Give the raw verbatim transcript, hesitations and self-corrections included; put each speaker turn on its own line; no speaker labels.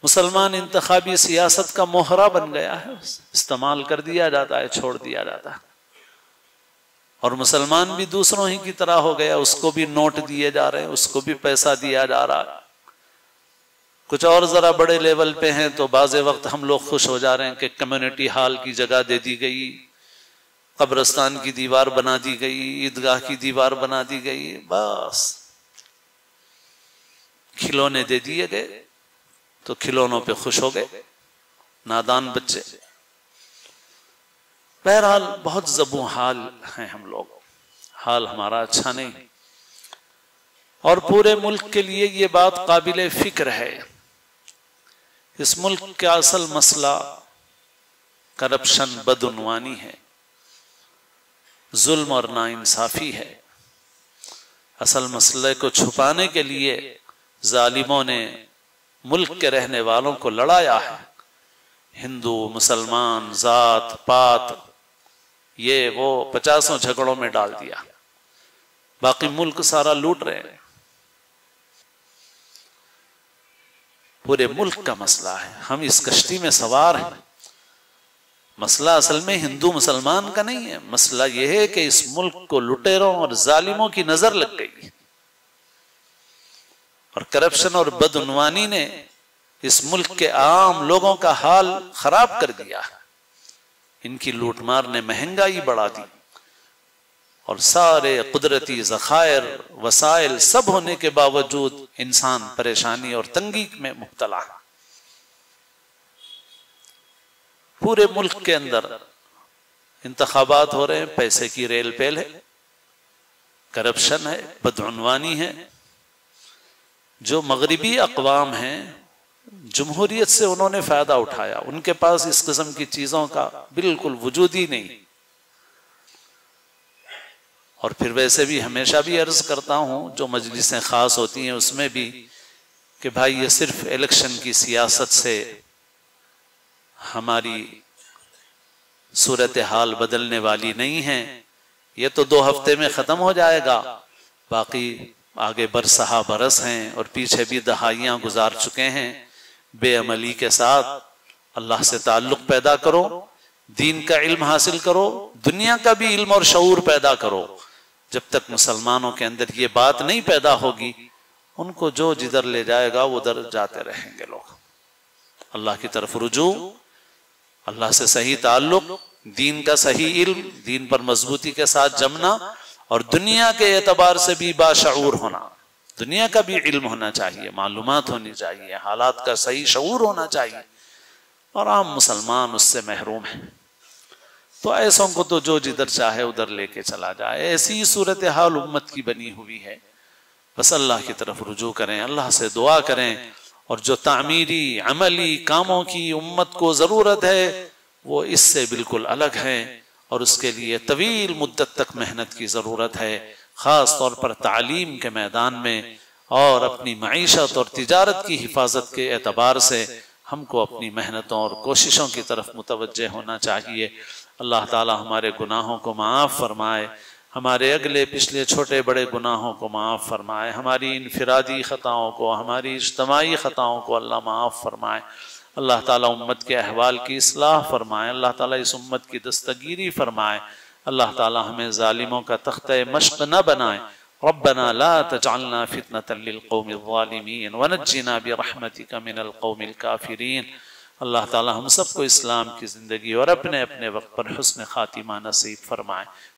मुसलमान इंतखाबी सियासत का मोहरा बन गया है, इस्तेमाल कर दिया जाता है, छोड़ दिया जाता है। और मुसलमान भी दूसरों ही की तरह हो गया, उसको भी नोट दिए जा रहे हैं, उसको भी पैसा दिया जा रहा है। कुछ और जरा बड़े लेवल पे हैं तो बाज़े वक्त हम लोग खुश हो जा रहे हैं कि कम्युनिटी हॉल की जगह दे दी गई, कब्रिस्तान की दीवार बना दी गई, ईदगाह की दीवार बना दी गई, बस खिलौने दे दिए गए तो खिलौनों पे खुश हो गए नादान बच्चे। बहरहाल बहुत ज़बू हाल हैं हम लोग, हाल हमारा अच्छा नहीं। और पूरे मुल्क के लिए ये बात काबिले फिक्र है। इस मुल्क का असल मसला करप्शन, बदउनवानी है, जुल्म और नाइंसाफी है। असल मसले को छुपाने के लिए जालिमों ने मुल्क के रहने वालों को लड़ाया है। हिंदू, मुसलमान, जात पात, ये वो पचासों झगड़ों में डाल दिया, बाकी मुल्क सारा लूट रहे हैं। पूरे मुल्क का मसला है, हम इस कश्ती में सवार हैं। मसला असल में हिंदू मुसलमान का नहीं है, मसला यह है कि इस मुल्क को लुटेरों और जालिमों की नजर लग गई और करप्शन और बदउनवानी ने इस मुल्क के आम लोगों का हाल खराब कर दिया। इनकी लूटमार ने महंगाई बढ़ा दी और सारे कुदरती ज़खायर वसाइल सब होने के बावजूद इंसान परेशानी और तंगी में मुब्तला है। पूरे मुल्क के अंदर इंतखाबात हो रहे हैं, पैसे की रेल पेल है, करप्शन है, बदउनवानी है। जो मगरिबी अक़वाम हैं, जमहूरियत से उन्होंने फ़ायदा उठाया, उनके पास इस किस्म की चीज़ों का बिल्कुल वजूद ही नहीं। और फिर वैसे भी हमेशा भी अर्ज करता हूँ, जो मजलिसें ख़ास होती हैं उसमें भी, कि भाई ये सिर्फ इलेक्शन की सियासत से हमारी सूरत हाल बदलने वाली नहीं है। ये तो दो हफ्ते में ख़त्म हो जाएगा, बाकी आगे बरसहा बरस हैं और पीछे भी दहाइयाँ गुजार चुके हैं। बेअमली के साथ अल्लाह से ताल्लुक़ पैदा करो, दीन का इल्म हासिल करो, दुनिया का भी इल्म और शऊर पैदा करो। जब तक मुसलमानों के अंदर ये बात नहीं पैदा होगी, उनको जो जिधर ले जाएगा उधर जाते रहेंगे लोग। अल्लाह की तरफ रुजू, अल्लाह से सही ताल्लुक़, दीन का सही इल्म, दीन पर मजबूती के साथ जमना और दुनिया के एतबार से भी बाशऊर होना। दुनिया का भी इल्म होना चाहिए, मालूमात होनी चाहिए, हालात का सही शऊर होना चाहिए, और आम मुसलमान उससे महरूम है। तो ऐसों को तो जो जिधर चाहे उधर लेके चला जाए, ऐसी सूरत हाल उम्मत की बनी हुई है। बस अल्लाह की तरफ रुजू करें, अल्लाह से दुआ करें, और जो तामीरी अमली कामों की उम्मत को ज़रूरत है वो इससे बिल्कुल अलग है, और उसके लिए तवील मुद्दत तक मेहनत की ज़रूरत है, ख़ास तौर पर तालीम के मैदान में। और अपनी मईशत और तिजारत की हिफाजत के एतबार से हमको अपनी मेहनतों और कोशिशों की तरफ मुतवज्जे होना चाहिए। अल्लाह ताला हमारे गुनाहों को माफ़ फरमाए, हमारे अगले पिछले छोटे बड़े गुनाहों को माफ़ फरमाए, हमारी इनफिरादी ख़ताओं को, हमारी इज्तमाई ख़ताओं को अल्लाह माफ़ फरमाए। अल्लाह ताला उम्मत के अहवाल की इस्लाह फरमाए, अल्लाह ताला इस उम्मत की दस्तगीरी फरमाए। अल्लाह ताला हमें ज़ालिमों का तख्ते मश्क न बनाए। रब्बना ला तजअलना फितनतन लिल कौमिज़ ज़ालिमीन वनज्जिना बिरहमतिका मिनल कौमिल काफिरीन। अल्लाह ताला हम सबको इस्लाम की ज़िंदगी और अपने अपने वक्त पर हुस्न खातिमा नसीब फरमाए।